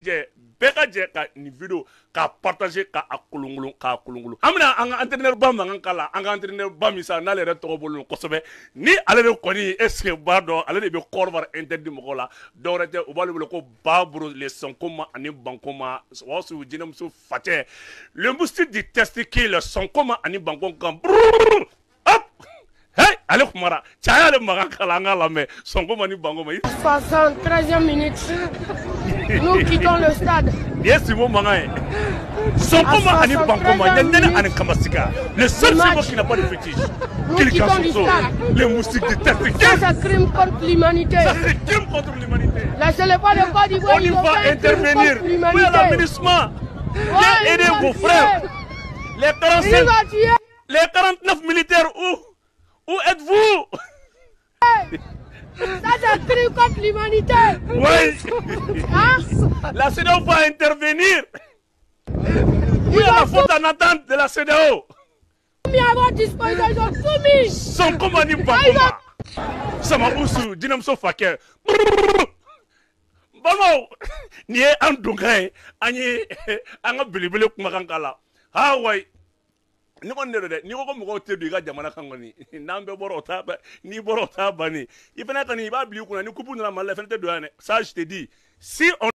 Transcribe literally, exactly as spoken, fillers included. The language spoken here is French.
bɛɛ ka jɛ ka nin video k'a partager k'a kolonkolon k'a kolonkolon an bɛna an ka entraîneur ba mankan k'a la an ka entraîneur ba min sa n'ale yɛrɛ tɔgɔ bɔlen don kosɛbɛ ni ale de kɔni est ce que b'a dɔn ale de bɛ Côte d'Ivoire interdit mɔgɔw la dɔwɛrɛ tɛ u b'ale wele ko Baburo le Sonkoma ani Bankoma Wasu jinɛmuso facɛ le moustique du test qui le Sonkoma ani Bankoma hop hey ale kumara caya ale makan k'a la an k'a lamɛn Sonkoma ni Bankoma soixante-treizième minute nous quittons le stade. Yes, mon maman. Sonkoma ani Bankoma, Nene ani Kamasika. Le seul cerveau qui n'a pas de fétiche. Qu'il les moustiques de tête. Ça, c'est crime contre l'humanité. Ça, c'est crime contre l'humanité. Laissez-les pas de Côte d'Ivoire. On y va intervenir. Oui, à l'aménagement. Viens aider vos frères. Les quarante-cinq, les quarante-neuf militaires, où, où êtes-vous? Ça, c'est crime contre l'humanité. Oui. Hein? La C D A O va intervenir. Où est la faute en attente de la C D A O? Mis à votre disposition, ils ont tout mis. Sonkoma ni Bankoma. Sama usu, dinamso fakir. Bano, ni e an dungai, ani anga bilibili kumakan kala. Ha wai. Ni ko ndere de, ni ko mo te du ga jamana kangoni. Nambe boro ta ba, ni boro ta bani. Ifena kan ni ba bili kuna ni kupu na mala fene te do ane. Ça je te dis, si on